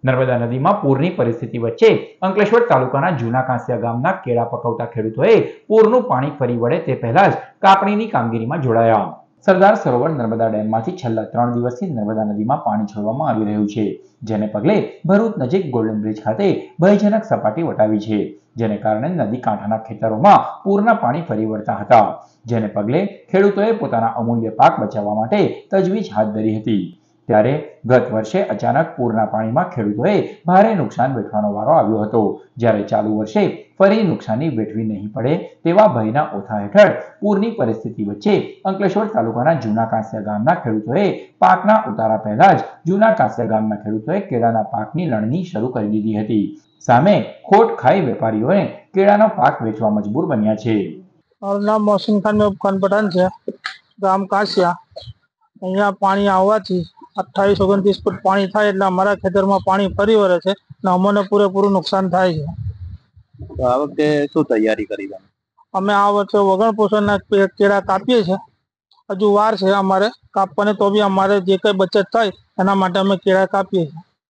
નર્મદા નદીમાં પૂરની પરિસ્થિતિ વચ્ચે અંકલેશ્વર તાલુકાના જૂના કાંસિયા ગામના કેળા પકવતા ખેડૂતોએ પૂરનું પાણી ફરી વળે તે પહેલા જ કાપણીની કામગીરીમાં જોડાયા. સરદાર સરોવર નર્મદા ડેમમાંથી છેલ્લા 3 દિવસથી નર્મદા નદીમાં પાણી છોડવામાં આવી રહ્યું છે, જેને પગલે ભરૂચ નજીક ગોલ્ડન બ્રિજ ખાતે ભયજનક સપાટી વટાવી છે, જેને કારણે નદી કાંઠાના ખેતરોમાં પૂરના પાણી ફરી વળતા હતા, જેને પગલે ખેડૂતોએ પોતાના અમૂલ્ય પાક બચાવવા માટે તજવીજ હાથ ધરી હતી. ત્યારે ગત વર્ષે અચાનક પૂરના પાણીમાં ખેડૂતોએ ભારે નુકસાન વેઠવાનો વારો આવ્યો હતો, જ્યારે ચાલુ વર્ષે ફરી નુકસાની વેઠવી નહીં પડે તેવા ભયના ઓથા હેઠળ પૂરની પરિસ્થિતિ વચ્ચે અંકલેશ્વર તાલુકાના જૂના કાંસિયા ગામના ખેડૂતોએ પાકના ઉતારા પહેલા જ જૂના કાંસિયા ગામના ખેડૂતોએ કેળાના પાકની લણણી શરૂ કરી દીધી હતી. સામે ખોટ ખાઈ વેપારીઓએ કેળાનો પાક વેચવા મજબૂર બન્યા છે. મારું નામ મોહસિન ખાન પઠાણ છે, ગામ કાંસિયા. અહીંયા પાણી આવવાથી 28-29 ફૂટ પાણી થાય એટલે અમારા ખેતરમાં પાણી ફરી વળે છે અને અમને પૂરેપૂરું નુકસાન થાય છે. તો આ વખતે શું તૈયારી કરી તમે? અમે આ વર્ષે વગણ પોષણના કેળા કાપીએ છીએ. હજુ વાર છે અમારે કાપવાની, તો બી અમારે જે કંઈ બચત થાય એના માટે અમે કેળા કાપીએ છીએ.